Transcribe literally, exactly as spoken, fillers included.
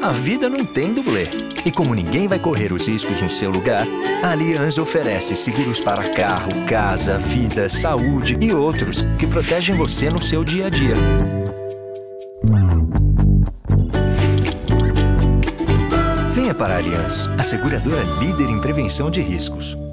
A vida não tem dublê. E como ninguém vai correr os riscos no seu lugar, a Allianz oferece seguros para carro, casa, vida, saúde e outros que protegem você no seu dia a dia. Venha para a Allianz, a seguradora líder em prevenção de riscos.